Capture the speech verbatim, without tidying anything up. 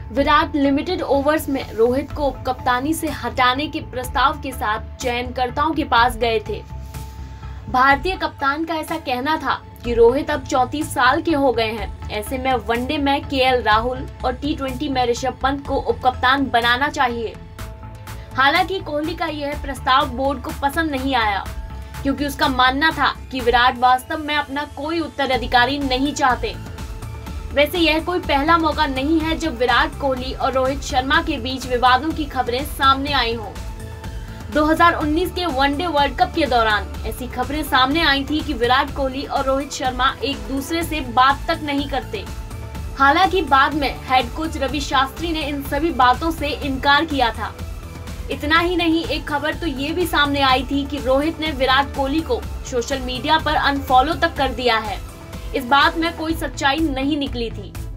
Virat limited overs में रोहित को कप्तानी से हटाने के प्रस्ताव के साथ चयनकर्ताओं के पास गए थे। भारतीय कप्तान का ऐसा कहना था कि रोहित अब चौंतीस साल के हो गए हैं, ऐसे में वनडे में केएल राहुल और टी ट्वेंटी में ऋषभ पंत को उपकप्तान बनाना चाहिए। हालांकि कोहली का यह प्रस्ताव बोर्ड को पसंद नहीं आया, क्योंकि उसका मानना था कि विराट वास्तव में अपना कोई उत्तराधिकारी नहीं चाहते। वैसे यह कोई पहला मौका नहीं है जब विराट कोहली और रोहित शर्मा के बीच विवादों की खबरें सामने आई हों। दो हज़ार उन्नीस के वनडे वर्ल्ड कप के दौरान ऐसी खबरें सामने आई थी कि विराट कोहली और रोहित शर्मा एक दूसरे से बात तक नहीं करते। हालांकि बाद में हेड कोच रवि शास्त्री ने इन सभी बातों से इनकार किया था। इतना ही नहीं, एक खबर तो ये भी सामने आई थी कि रोहित ने विराट कोहली को सोशल मीडिया पर अनफॉलो तक कर दिया है। इस बात में कोई सच्चाई नहीं निकली थी।